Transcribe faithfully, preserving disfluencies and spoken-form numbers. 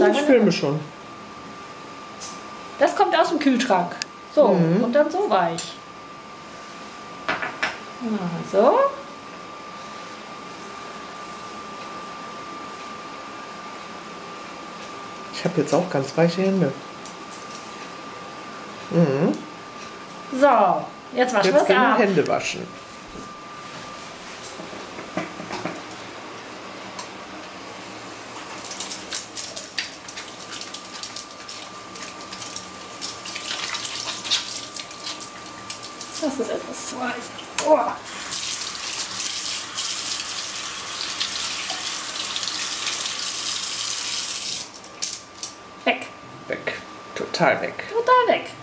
Sagen Ich wir filme das. schon. Das kommt aus dem Kühlschrank. So, Mhm. und dann so weich. So. Ich habe jetzt auch ganz weiche Hände. Mhm. So, jetzt waschen wir Jetzt es können wir ab. Hände waschen. Das ist etwas zu heiß. Oh. Weg. Weg. Total weg. Total weg.